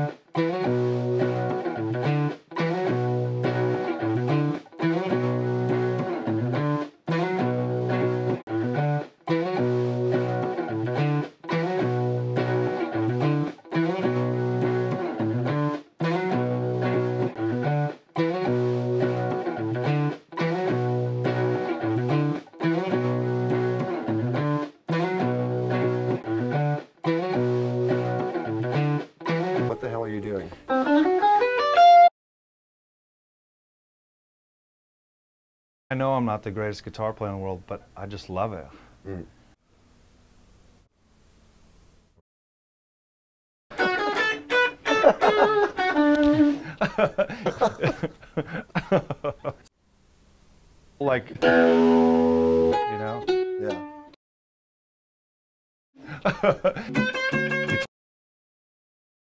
What the hell are you doing? I know I'm not the greatest guitar player in the world, but I just love it. Mm. Like